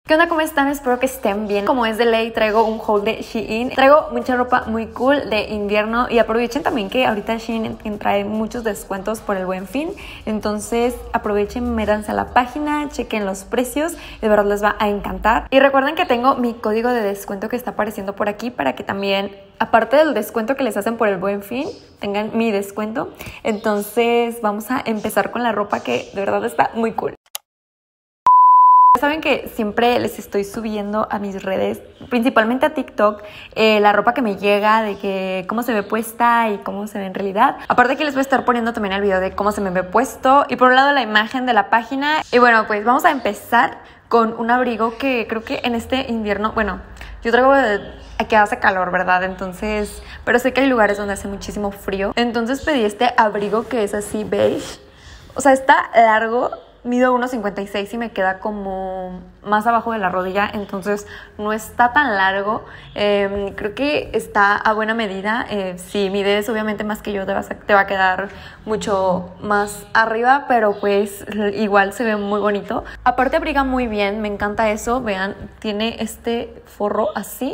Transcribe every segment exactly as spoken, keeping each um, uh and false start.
¿Qué onda? ¿Cómo están? Espero que estén bien. Como es de ley, traigo un haul de Shein. Traigo mucha ropa muy cool de invierno y aprovechen también que ahorita Shein trae muchos descuentos por el Buen Fin. Entonces aprovechen, métanse a la página, chequen los precios, de verdad les va a encantar. Y recuerden que tengo mi código de descuento que está apareciendo por aquí para que también, aparte del descuento que les hacen por el Buen Fin, tengan mi descuento. Entonces vamos a empezar con la ropa que de verdad está muy cool. Saben que siempre les estoy subiendo a mis redes, principalmente a TikTok, eh, la ropa que me llega, de que cómo se ve puesta y cómo se ve en realidad. Aparte que les voy a estar poniendo también el video de cómo se me ve puesto y por un lado la imagen de la página. Y bueno, pues vamos a empezar con un abrigo que creo que en este invierno, bueno, yo traigo de, aquí hace calor, ¿verdad? Entonces, pero sé que hay lugares donde hace muchísimo frío. Entonces pedí este abrigo que es así beige, o sea, está largo. Mido uno cincuenta y seis y me queda como más abajo de la rodilla, entonces no está tan largo. Eh, creo que está a buena medida. Eh, si mides obviamente más que yo, te, vas a, te va a quedar mucho más arriba, pero pues igual se ve muy bonito. Aparte abriga muy bien, me encanta eso. Vean, tiene este forro así.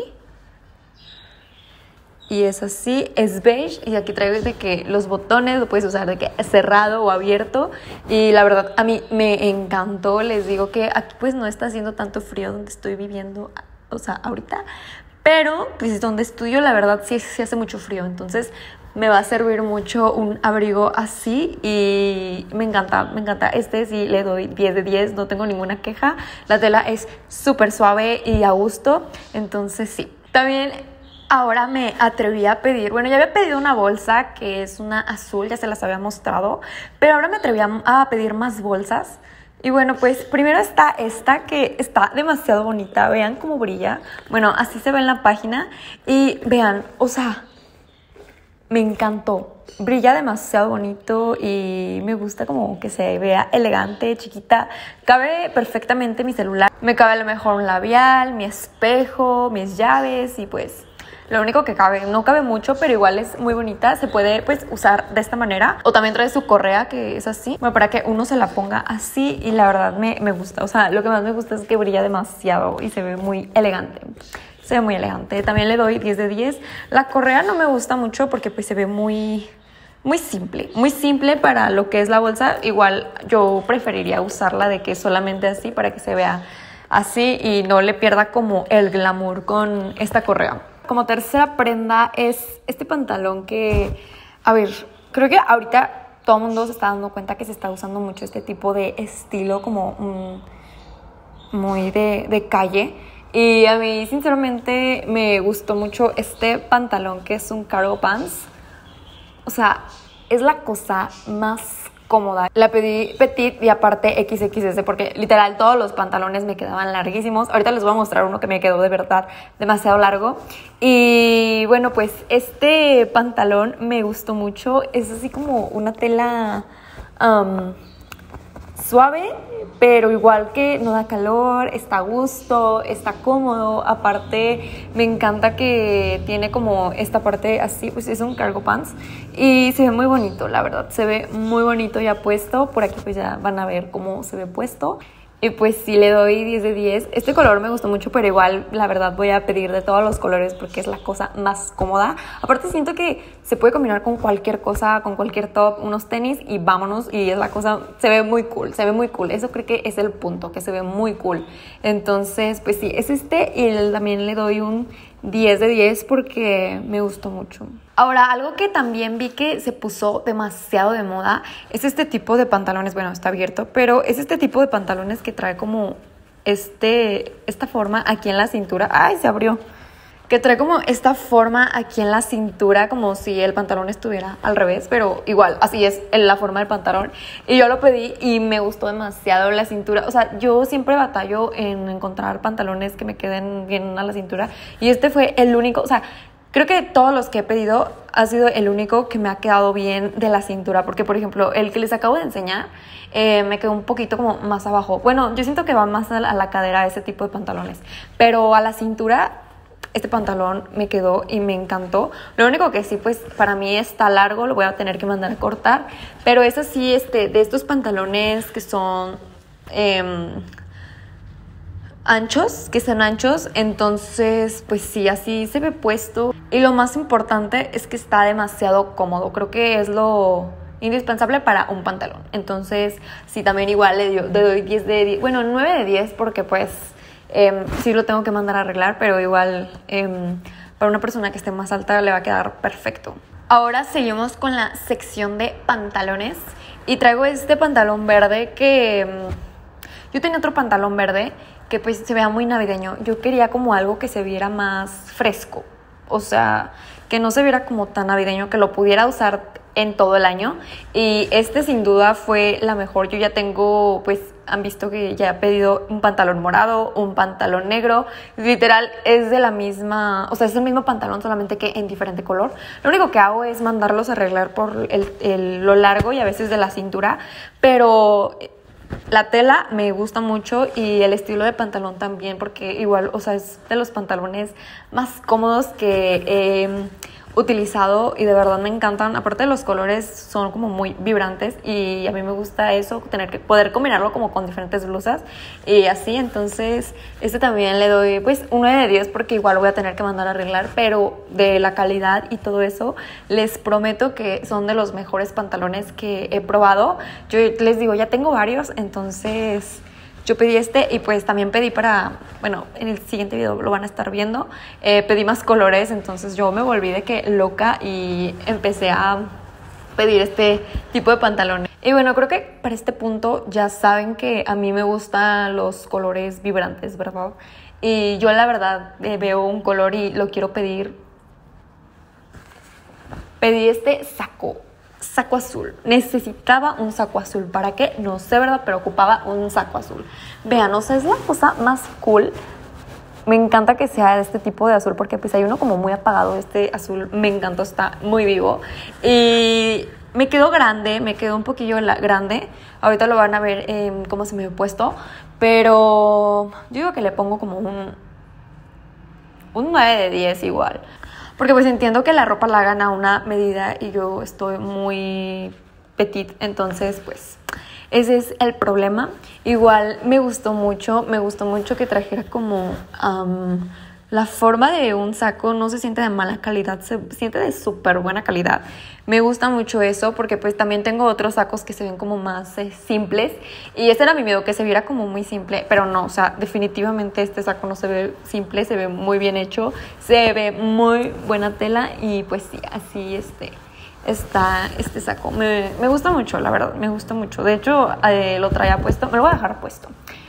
Y es así, es beige y aquí traigo de que los botones lo puedes usar de que cerrado o abierto y la verdad a mí me encantó. Les digo que aquí pues no está haciendo tanto frío donde estoy viviendo, o sea, ahorita, pero pues donde estudio la verdad sí, sí hace mucho frío, entonces me va a servir mucho un abrigo así y me encanta, me encanta. Este sí le doy diez de diez, no tengo ninguna queja. La tela es súper suave y a gusto, entonces sí. También ahora me atreví a pedir, bueno, ya había pedido una bolsa que es una azul, ya se las había mostrado, pero ahora me atreví a, a pedir más bolsas. Y bueno, pues primero está esta que está demasiado bonita, vean cómo brilla. Bueno, así se ve en la página y vean, o sea, me encantó. Brilla demasiado bonito y me gusta como que se vea elegante, chiquita. Cabe perfectamente mi celular, me cabe a lo mejor un labial, mi espejo, mis llaves y pues lo único que cabe, no cabe mucho, pero igual es muy bonita. Se puede pues usar de esta manera. O también trae su correa que es así, bueno, para que uno se la ponga así. Y la verdad me, me gusta, o sea, lo que más me gusta es que brilla demasiado y se ve muy elegante. Se ve muy elegante, también le doy diez de diez. La correa no me gusta mucho porque pues se ve muy, muy simple. Muy simple para lo que es la bolsa. Igual yo preferiría usarla de que solamente así para que se vea así y no le pierda como el glamour con esta correa. Como tercera prenda es este pantalón que, a ver, creo que ahorita todo el mundo se está dando cuenta que se está usando mucho este tipo de estilo como um, muy de, de calle. Y a mí sinceramente me gustó mucho este pantalón que es un cargo pants. O sea, es la cosa más cómoda. La pedí petit y aparte equis equis ese porque literal todos los pantalones me quedaban larguísimos. Ahorita les voy a mostrar uno que me quedó de verdad demasiado largo. Y bueno, pues este pantalón me gustó mucho. Es así como una tela um, suave, pero igual que no da calor, está a gusto, está cómodo. Aparte me encanta que tiene como esta parte así, pues es un cargo pants y se ve muy bonito, la verdad, se ve muy bonito ya puesto. Por aquí pues ya van a ver cómo se ve puesto. Y pues sí le doy diez de diez. Este color me gustó mucho, pero igual la verdad voy a pedir de todos los colores porque es la cosa más cómoda. Aparte siento que se puede combinar con cualquier cosa, con cualquier top, unos tenis y vámonos. Y es la cosa, se ve muy cool, se ve muy cool. Eso creo que es el punto, que se ve muy cool. Entonces pues sí, es este y también le doy un diez de diez porque me gustó mucho. Ahora, algo que también vi que se puso demasiado de moda es este tipo de pantalones. Bueno, está abierto, pero es este tipo de pantalones que trae como este, esta forma aquí en la cintura. ¡Ay, se abrió! Que trae como esta forma aquí en la cintura, como si el pantalón estuviera al revés, pero igual, así es la forma del pantalón. Y yo lo pedí y me gustó demasiado la cintura. O sea, yo siempre batallo en encontrar pantalones que me queden bien a la cintura. Y este fue el único, o sea, creo que todos los que he pedido ha sido el único que me ha quedado bien de la cintura. Porque, por ejemplo, el que les acabo de enseñar eh, me quedó un poquito como más abajo. Bueno, yo siento que va más a la, a la cadera ese tipo de pantalones. Pero a la cintura este pantalón me quedó y me encantó. Lo único que sí, pues, para mí está largo, lo voy a tener que mandar a cortar. Pero es así, este, de estos pantalones que son... Eh, anchos, que sean anchos, entonces pues sí, así se ve puesto. Y lo más importante es que está demasiado cómodo, creo que es lo indispensable para un pantalón. Entonces sí, también igual le, dio, le doy diez de diez, bueno, nueve de diez porque pues eh, sí lo tengo que mandar a arreglar, pero igual eh, para una persona que esté más alta le va a quedar perfecto. Ahora seguimos con la sección de pantalones y traigo este pantalón verde que mm, yo tenía otro pantalón verde que pues se vea muy navideño. Yo quería como algo que se viera más fresco, o sea, que no se viera como tan navideño, que lo pudiera usar en todo el año, y este sin duda fue la mejor. Yo ya tengo, pues han visto que ya he pedido un pantalón morado, un pantalón negro, literal es de la misma, o sea, es el mismo pantalón solamente que en diferente color. Lo único que hago es mandarlos a arreglar por el, el, lo largo y a veces de la cintura, pero la tela me gusta mucho y el estilo de pantalón también, porque igual, o sea, es de los pantalones más cómodos que he utilizado y de verdad me encantan. Aparte de los colores son como muy vibrantes y a mí me gusta eso, tener que poder combinarlo como con diferentes blusas y así. Entonces este también le doy pues un nueve de diez porque igual lo voy a tener que mandar a arreglar, pero de la calidad y todo eso les prometo que son de los mejores pantalones que he probado. Yo les digo, ya tengo varios, entonces yo pedí este y pues también pedí para, bueno, en el siguiente video lo van a estar viendo, eh, pedí más colores, entonces yo me volví de que loca y empecé a pedir este tipo de pantalones. Y bueno, creo que para este punto ya saben que a mí me gustan los colores vibrantes, ¿verdad? Y yo la verdad eh, veo un color y lo quiero pedir. Pedí este saco. Saco azul, necesitaba un saco azul. ¿Para qué? No sé, ¿verdad? Pero ocupaba un saco azul. Vean, o sea, es la cosa más cool. Me encanta que sea de este tipo de azul porque pues hay uno como muy apagado. Este azul me encantó, está muy vivo. Y me quedó grande, me quedó un poquillo grande. Ahorita lo van a ver eh, cómo se me ha puesto. Pero yo digo que le pongo como un, un nueve de diez igual. Porque pues entiendo que la ropa la hagan a una medida y yo estoy muy petit, entonces pues ese es el problema. Igual me gustó mucho, me gustó mucho que trajera como um, la forma de un saco, no se siente de mala calidad, se siente de súper buena calidad. Me gusta mucho eso porque pues también tengo otros sacos que se ven como más eh, simples y ese era mi miedo, que se viera como muy simple, pero no, o sea, definitivamente este saco no se ve simple, se ve muy bien hecho, se ve muy buena tela y pues sí, así este está este saco. Me, me gusta mucho, la verdad, me gusta mucho. De hecho, eh, lo traía puesto, me lo voy a dejar puesto.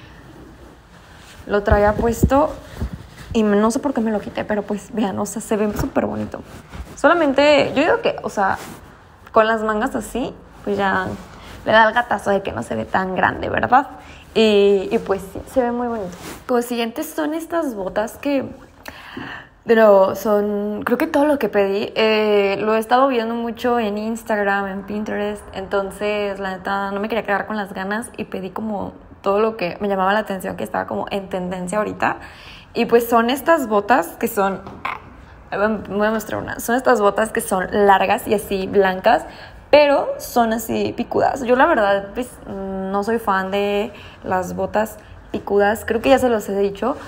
Lo traía puesto y no sé por qué me lo quité, pero pues vean, o sea, se ve súper bonito. Solamente, yo digo que, o sea, con las mangas así, pues ya le da el gatazo de que no se ve tan grande, ¿verdad? Y, y pues sí, se ve muy bonito. Como siguientes son estas botas que, pero son, creo que todo lo que pedí, eh, lo he estado viendo mucho en Instagram, en Pinterest, entonces la neta no me quería quedar con las ganas y pedí como todo lo que me llamaba la atención, que estaba como en tendencia ahorita. Y pues son estas botas que son, voy a mostrar una, son estas botas que son largas y así blancas, pero son así picudas. Yo la verdad pues no soy fan de las botas picudas, creo que ya se los he dicho,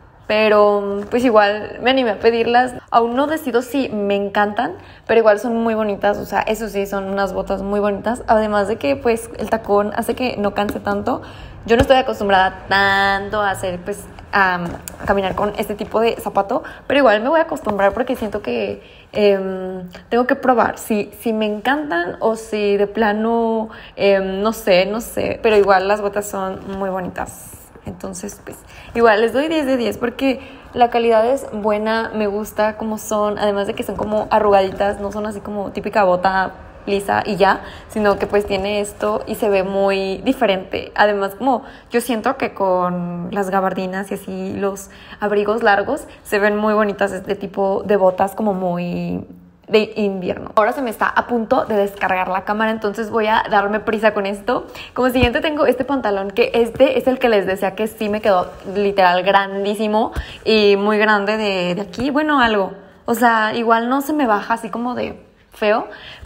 pero pues igual me animé a pedirlas. Aún no decido si me encantan, pero igual son muy bonitas, o sea, eso sí, son unas botas muy bonitas, además de que pues el tacón hace que no canse tanto. Yo no estoy acostumbrada tanto a hacer pues a caminar con este tipo de zapato, pero igual me voy a acostumbrar porque siento que eh, tengo que probar si, si me encantan o si de plano eh, no sé, no sé, pero igual las botas son muy bonitas. Entonces pues igual les doy diez de diez porque la calidad es buena, me gusta cómo son, además de que son como arrugaditas, no son así como típica bota lisa y ya, sino que pues tiene esto y se ve muy diferente. Además, como yo siento que con las gabardinas y así los abrigos largos se ven muy bonitas este tipo de botas como muy de invierno. Ahora se me está a punto de descargar la cámara, entonces voy a darme prisa con esto. Como siguiente tengo este pantalón, que este es el que les decía que sí me quedó literal grandísimo y muy grande de, de aquí, bueno, algo. O sea, igual no se me baja así como de feo,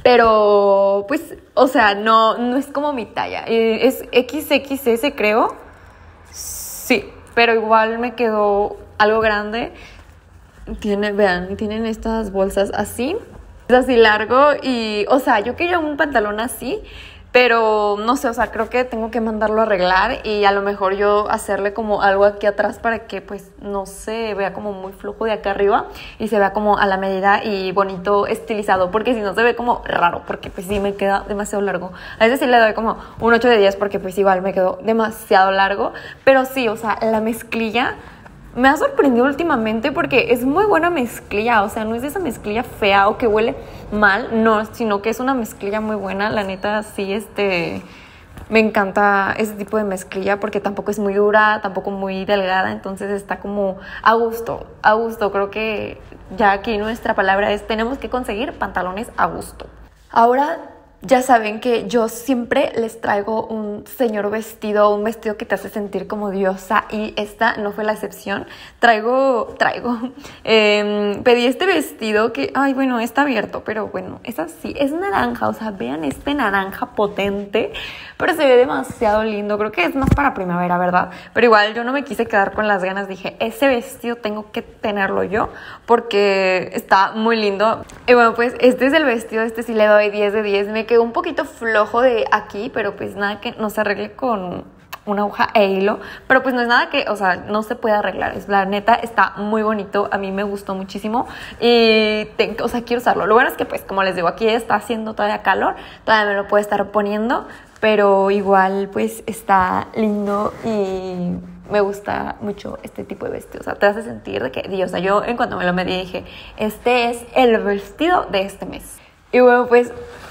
pero pues, o sea, no, no es como mi talla. Es equis equis ese, creo. Sí, pero igual me quedó algo grande. Tiene, vean, tienen estas bolsas así, es así largo y, o sea, yo quería un pantalón así, pero no sé, o sea, creo que tengo que mandarlo a arreglar y a lo mejor yo hacerle como algo aquí atrás para que pues no se vea como muy flojo de acá arriba y se vea como a la medida y bonito estilizado, porque si no se ve como raro, porque pues sí me queda demasiado largo. A veces sí le doy como un ocho de diez porque pues igual me quedó demasiado largo, pero sí, o sea, la mezclilla me ha sorprendido últimamente porque es muy buena mezclilla, o sea, no es esa mezclilla fea o que huele mal, no, sino que es una mezclilla muy buena, la neta, sí, este, me encanta ese tipo de mezclilla porque tampoco es muy dura, tampoco muy delgada, entonces está como a gusto, a gusto, creo que ya aquí nuestra palabra es, tenemos que conseguir pantalones a gusto. Ahora, ya saben que yo siempre les traigo un señor vestido, un vestido que te hace sentir como diosa y esta no fue la excepción. Traigo, traigo, eh, pedí este vestido que, ay, bueno, está abierto, pero bueno, es así, es naranja, o sea, vean este naranja potente, pero se ve demasiado lindo, creo que es más para primavera, ¿verdad? Pero igual yo no me quise quedar con las ganas, dije, ese vestido tengo que tenerlo yo porque está muy lindo. Y bueno, pues este es el vestido, este sí le doy diez de diez, me quedó un poquito flojo de aquí, pero pues nada que no se arregle con una aguja e hilo, pero pues no es nada que, o sea, no se puede arreglar, es la neta, está muy bonito, a mí me gustó muchísimo y, te, o sea, quiero usarlo. Lo bueno es que pues, como les digo, aquí está haciendo todavía calor, todavía me lo puedo estar poniendo, pero igual pues está lindo y me gusta mucho este tipo de vestido, o sea, te hace sentir de que, Dios, o sea, yo en cuanto me lo medí dije, este es el vestido de este mes. Y bueno, pues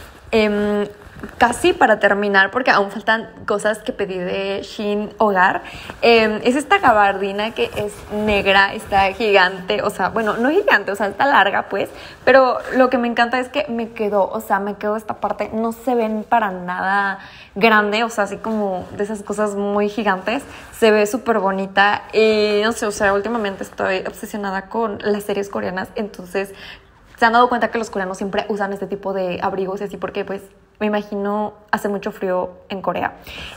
Eh, casi para terminar, porque aún faltan cosas que pedí de Shein Hogar, eh, es esta gabardina que es negra, está gigante, o sea, bueno, no gigante, o sea, está larga pues, pero lo que me encanta es que me quedó, o sea, me quedó esta parte, no se ven para nada grande, o sea, así como de esas cosas muy gigantes, se ve súper bonita y no sé, o sea, últimamente estoy obsesionada con las series coreanas, entonces se han dado cuenta que los coreanos siempre usan este tipo de abrigos y así porque pues me imagino hace mucho frío en Corea.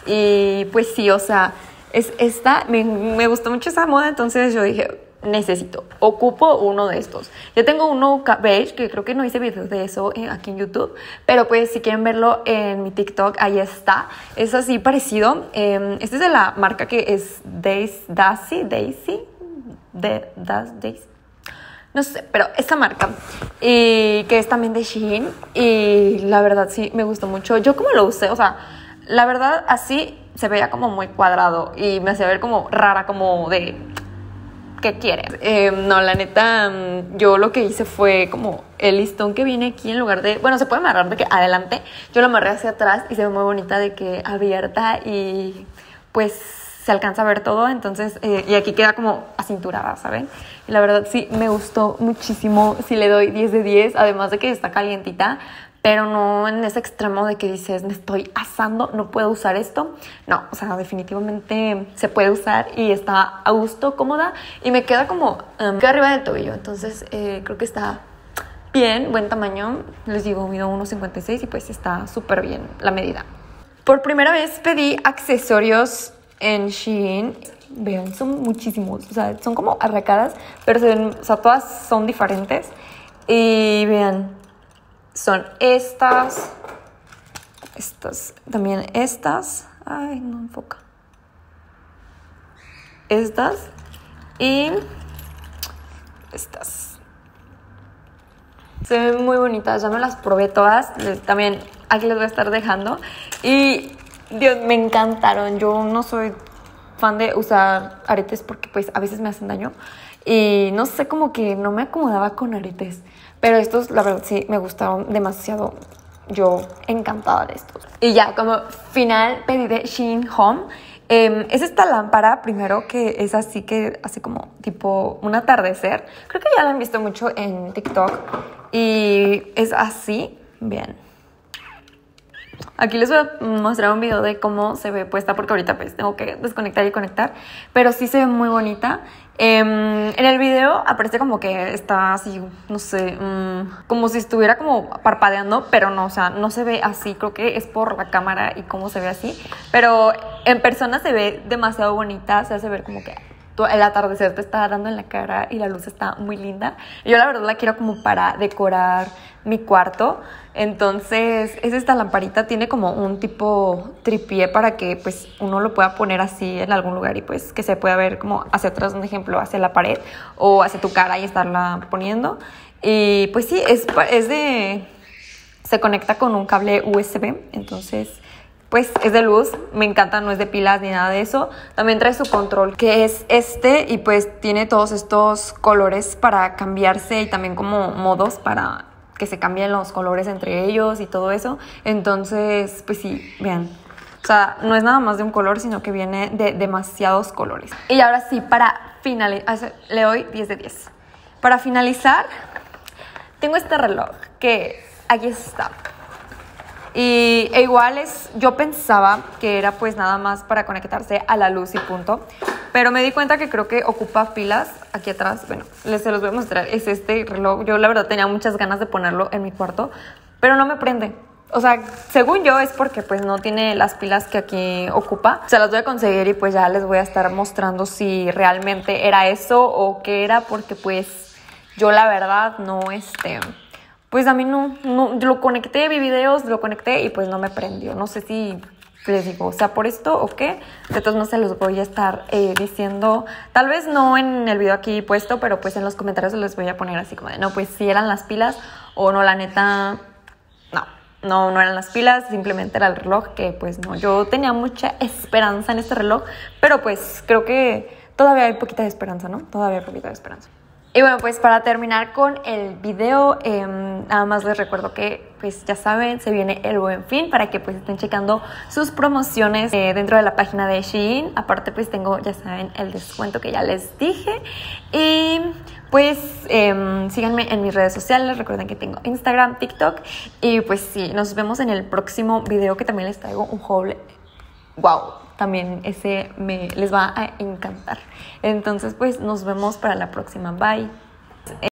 Y pues sí, o sea, es esta, me, me gustó mucho esa moda, entonces yo dije, necesito, ocupo uno de estos. Yo tengo uno beige, que creo que no hice videos de eso aquí en YouTube, pero pues si quieren verlo en mi TikTok, ahí está. Es así parecido. Eh, este es de la marca que es Daisy, Daisy, Daisy, de, das, Daisy. No sé, pero esta marca, y que es también de Shein, y la verdad sí me gustó mucho. Yo como lo usé, o sea, la verdad así se veía como muy cuadrado y me hacía ver como rara, como de, ¿qué quieres? Eh, no, la neta, yo lo que hice fue como el listón que viene aquí en lugar de, bueno, se puede amarrar de que adelante, yo lo amarré hacia atrás y se ve muy bonita de que abierta y pues se alcanza a ver todo, entonces, eh, y aquí queda como acinturada, ¿saben? Y la verdad sí, me gustó muchísimo, sí le doy diez de diez, además de que está calientita, pero no en ese extremo de que dices, me estoy asando, no puedo usar esto. No, o sea, definitivamente se puede usar y está a gusto, cómoda, y me queda como, um, queda arriba del tobillo, entonces eh, creo que está bien, buen tamaño, les digo, mido uno cincuenta y seis y pues está súper bien la medida. Por primera vez pedí accesorios en Shein, vean, son muchísimos, o sea, son como arracadas, pero se ven, o sea, todas son diferentes. Y vean, son estas, estas, también estas, ay, no enfoca, estas y estas. Se ven muy bonitas, ya me las probé todas, también aquí les voy a estar dejando y Dios, me encantaron. Yo no soy fan de usar aretes porque pues a veces me hacen daño y no sé, como que no me acomodaba con aretes, pero estos la verdad sí me gustaron demasiado. Yo encantada de estos. Y ya como final pedí de Shein Home. Eh, es esta lámpara primero que es así, que así como tipo un atardecer. Creo que ya la han visto mucho en TikTok y es así, bien. Aquí les voy a mostrar un video de cómo se ve puesta, porque ahorita pues tengo que desconectar y conectar, pero sí se ve muy bonita. Eh, en el video aparece como que está así, no sé, um, como si estuviera como parpadeando, pero no, o sea, no se ve así, creo que es por la cámara y cómo se ve así, pero en persona se ve demasiado bonita, se hace ver como que el atardecer te está dando en la cara y la luz está muy linda. Yo la verdad la quiero como para decorar mi cuarto. Entonces es esta lamparita, tiene como un tipo tripié para que pues uno lo pueda poner así en algún lugar y pues que se pueda ver como hacia atrás, un ejemplo, hacia la pared o hacia tu cara y estarla poniendo. Y pues sí, es, es de... se conecta con un cable U S B, entonces pues es de luz, me encanta, no es de pilas ni nada de eso. También trae su control, que es este, y pues tiene todos estos colores para cambiarse y también como modos para que se cambien los colores entre ellos y todo eso. Entonces, pues sí, vean. O sea, no es nada más de un color, sino que viene de demasiados colores. Y ahora sí, para finalizar, le doy diez de diez. Para finalizar, tengo este reloj que aquí está. Y e igual es, yo pensaba que era pues nada más para conectarse a la luz y punto, pero me di cuenta que creo que ocupa pilas aquí atrás. Bueno, les se los voy a mostrar, es este reloj. Yo la verdad tenía muchas ganas de ponerlo en mi cuarto, pero no me prende. O sea, según yo es porque pues no tiene las pilas que aquí ocupa. Se las voy a conseguir y pues ya les voy a estar mostrando si realmente era eso o qué era, porque pues yo la verdad no este... Pues a mí no, no, lo conecté, vi videos, lo conecté y pues no me prendió. No sé si les digo, o sea, por esto o qué. De todos modos se los voy a estar eh, diciendo, tal vez no en el video aquí puesto, pero pues en los comentarios les voy a poner así como de, no, pues si eran las pilas o no, la neta, no, no, no eran las pilas, simplemente era el reloj que pues no. Yo tenía mucha esperanza en este reloj, pero pues creo que todavía hay poquita de esperanza, ¿no? Todavía hay poquita de esperanza. Y bueno, pues para terminar con el video, eh, nada más les recuerdo que, pues ya saben, se viene el Buen Fin para que pues estén checando sus promociones eh, dentro de la página de Shein. Aparte pues tengo, ya saben, el descuento que ya les dije. Y pues eh, síganme en mis redes sociales, recuerden que tengo Instagram, TikTok. Y pues sí, nos vemos en el próximo video que también les traigo un haul. ¡Wow! También ese me, les va a encantar. Entonces, pues nos vemos para la próxima. Bye.